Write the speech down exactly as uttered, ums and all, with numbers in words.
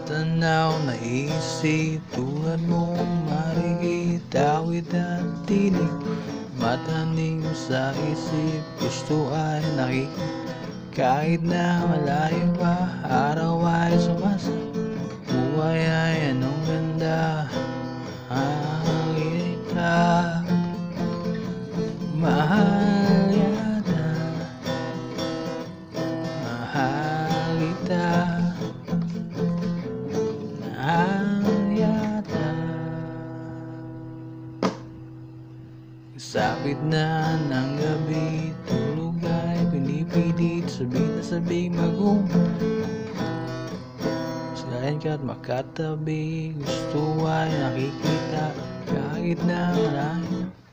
Natanaw, naisip, tulad mong marikitawid at tinig. Matanim sa isip, gusto ay nakikita. Kahit na malayo pa, araw ay sumasa. Buhay ay anong ganda, mahal kita. Mahal yata, mahal kita. Mahal yata. Sabit na ng gabi, tulog ay pinipilit. Sabi na sabi mag-um Sagayan ka't makatabi, gusto ay nakikita. Kahit na malayo